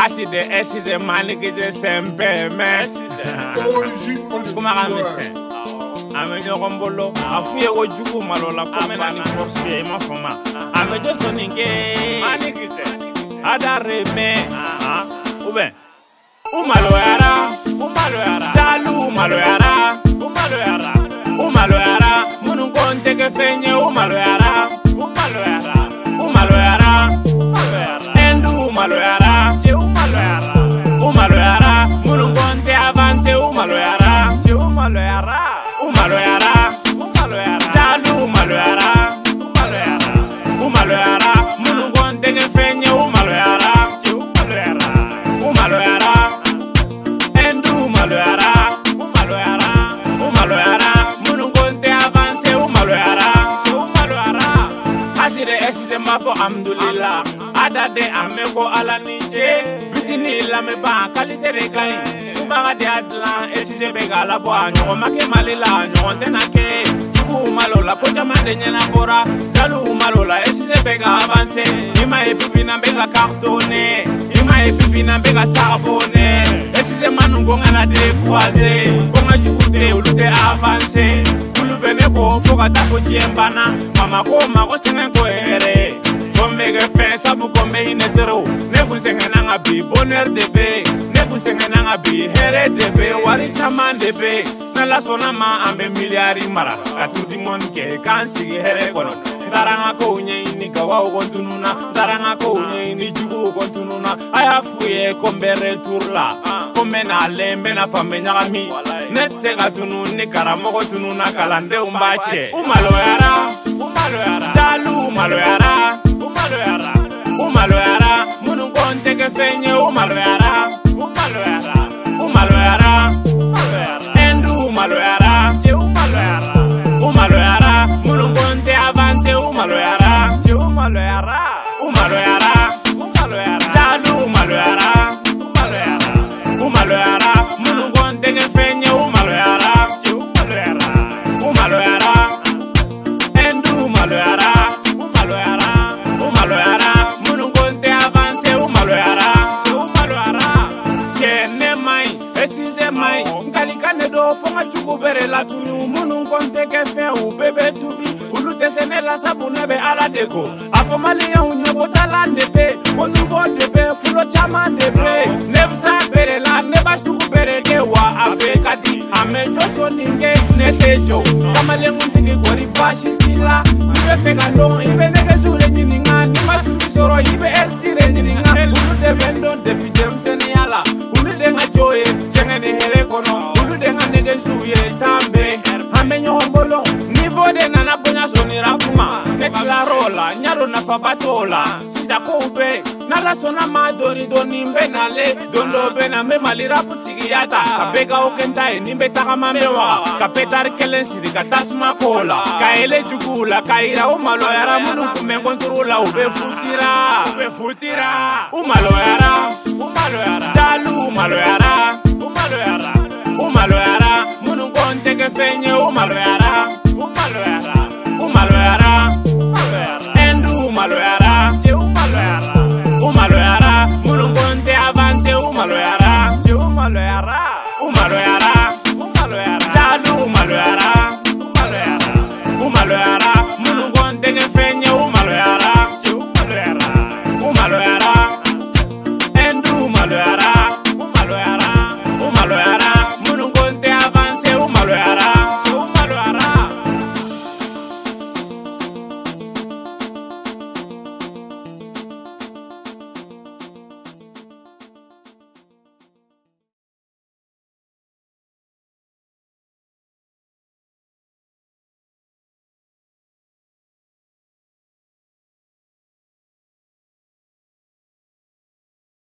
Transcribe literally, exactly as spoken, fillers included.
Aside esize manikije sempe mes. Kuma kamise. Amejo kombolo afuye ojugu malola komena ni force ma fama. Amejo soninge manikise. Adare me. Ube. Umaloyara, umaloyara. Salu umaloyara, umaloyara. Umaloyara, munungonte ke fenye umaloyara, umaloyara. Umaloyara, umaloyara. Endu umaloyara, che umaloyara. Umaloyara, munungonte avance umaloyara, che umaloyara. Umaloyara, umaloyara. Salu umaloyara, umaloyara. Umaloyara, munungonte ke fenye umaloyara, che umaloyara. Umaloyara, endu umaloyara, umaloyara. Umaloyara, munungonte avance umaloyara, che umaloyara. Asire esize mafo alhamdulillah. Adade ameko ala nije. Bitini la me ba kalite de kai. Subaga de adla esize bega la bo anyo make malila anyo tena ke. Tugu malola ko jamande nyana bora. Salu malola esize bega avance. Ima epipi na bega cartonné. Ima epipi na bega sarbonné. Esize manungo ngana de croiser. Konga jukute ulute avance. Fulu bene ko foga tako jiembana. Mama ko mako sengen ko ere. Kombe fe sabu kombe inetero. Ne kunsenga nanga bi bonheur de be. Ne kunsenga nanga bi here de be. Wari chaman de be. Na la sona ma ambe miliari mara. Katu di mon ke kansi here kono. Daranga ko unye ini kawa ugontununa. Daranga ko unye ini jugu ugontununa. Aya fuye kombe returla. Kombe na lembe na pambe nyagami. Net se gatunu ni karamogo tununa kalande umbache. Umaloyara, umaloyara. Salu umaloyara. Umaloyara, umaloyara, munungonte ke fenye umaloyara, umaloyara, umaloyara, umaloyara, endu umaloyara, che umaloyara, umaloyara, munungonte avance umaloyara, che umaloyara, umaloyara, umaloyara, salu umaloyara, umaloyara, umaloyara, munungonte ke fenye umaloyara, che umaloyara, umaloyara, endu umaloyara. Umaloyara, munungonte avance umaloyara, che umaloyara. Che ne mai, esize mai. Ngalika ne do fonga chugu bere la tunu. Munungonte ke fe u bebe tubi. Ulute sene la sabu nebe ala deko. Ako maliya unyo botala nebe. Konugo debe, fulo chama debe. Nebsa bere la, neba chugu bere ke wa abe kati. Ame joso ninge netejo. Kamale nguntiki kori bashi tila. Ibe fega no, ibe nege sure nyininga. Nima subi soro, ibe eltire nyininga. Ulu de bendo, depi jem sene yala. Ulu de nga joye, senge ne here kono. Ulu de nga nege suye tambe. Ame nyo hombolo, nivo de nana bonya soni rapuma. Nekla rola, nyaro na pabatola. Sisa ko ube, nala sona ma doni doni mbe nale. Dondo be na me mali rapu tigi yata. Kabega okenta e nimbe taka mamewa. Kapetar kelen siri katasma kola. Kaele jugula, kaira umaloyara. Munu kumengonturula ube futira. Ube futira. Umaloyara, umaloyara. Salu umaloyara, umaloyara. Umaloyara, munu konte ke fenye umaloyara.